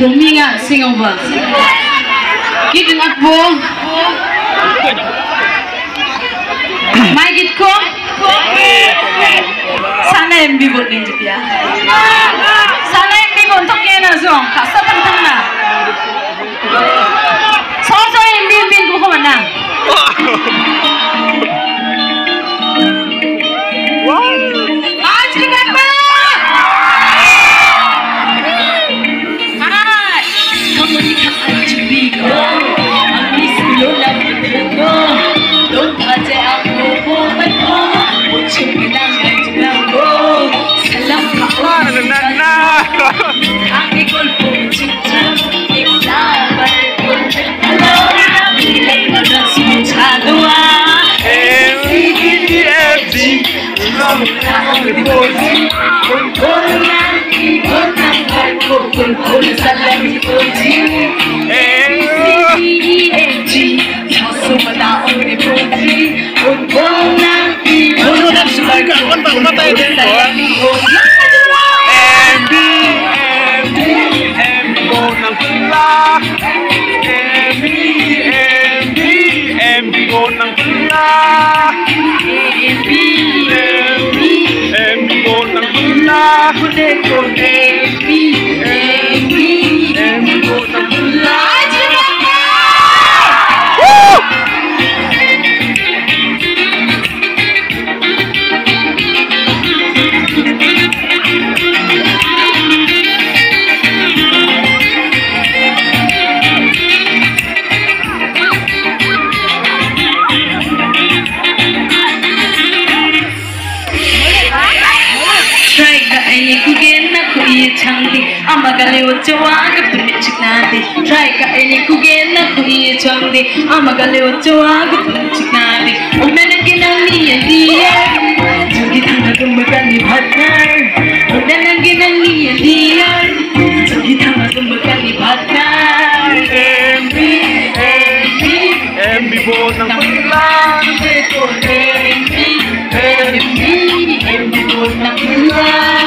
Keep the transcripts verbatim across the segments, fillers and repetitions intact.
Kuminga sing over. Git nak bo. Mai git ko. Sana M B bot ning dia. Sana M B bot tok kena zong. Kasa tang na. So so M B bin ko mana. Try ka any kugen na kuya changde amagale ochoa guchiknade umena ginani ndiye jugi thana gumbani bhatnar umena ginani ndiye jugi thana gumbani bhatnar mb mb mb bonang pula de ko mb mb mb bonang pula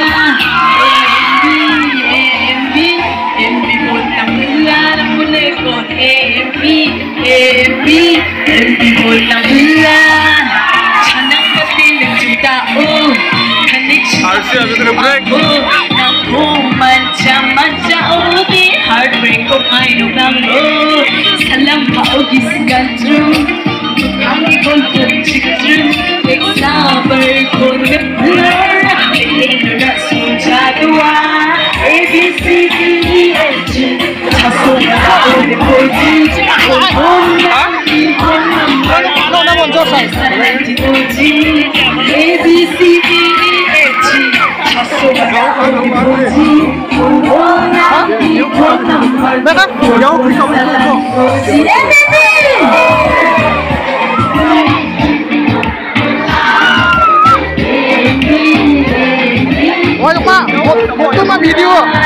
heartbreak ko kayo ng oh salam pa o gisganju hangi ko chikju example ko ngapur kailan na sunjadwa A B C D E F G chaso na o de ko ji ko na ko number no na mon josai A B C D E F G chaso na o de ko ji Maka, jauh bisa masuk. Wah, Pak, itu mah video.